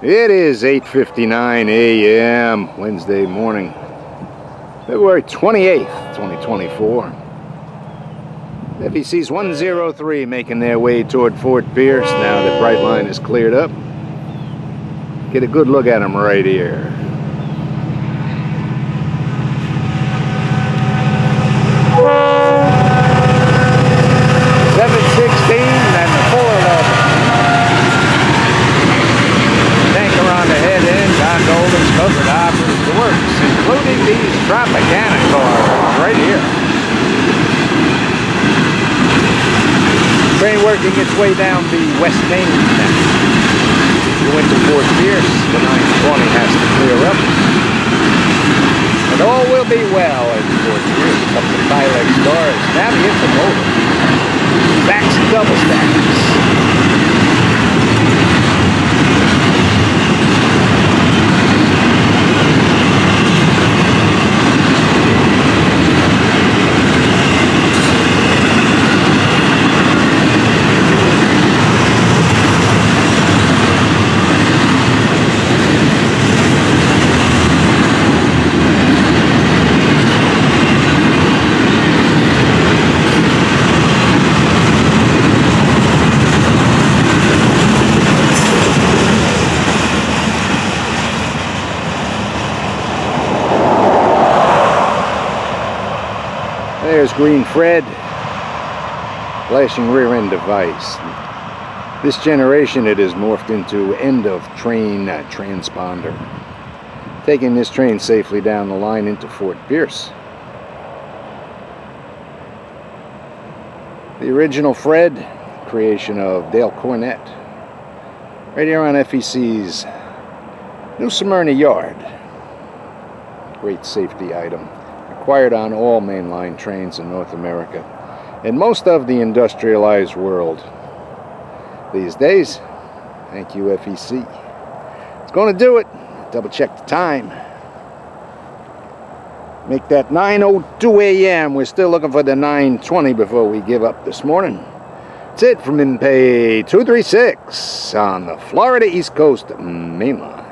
It is 8:59 a.m. Wednesday morning, February 28th, 2024. FEC103 making their way toward Fort Pierce. Now the bright line is cleared up. Get a good look at them right here. Covered offers the works, including these Tropicana cars right here. Train working its way down the West Main now. You went to Fort Pierce, the 920 has to clear up. But all will be well at Fort Pierce. A couple of Tilex cars. Now the Intermodal. Stacks and double stacks. There's Green Fred, flashing rear end device. This generation it has morphed into end of train transponder, taking this train safely down the line into Fort Pierce. The original Fred, creation of Dale Cornett, right here on FEC's New Smyrna Yard. Great safety item. Acquired on all mainline trains in North America and most of the industrialized world these days. Thank you, FEC. It's going to do it. Double check the time. Make that 9:02 a.m. We're still looking for the 9:20 before we give up this morning. That's it from MPay 236 on the Florida East Coast Mainline.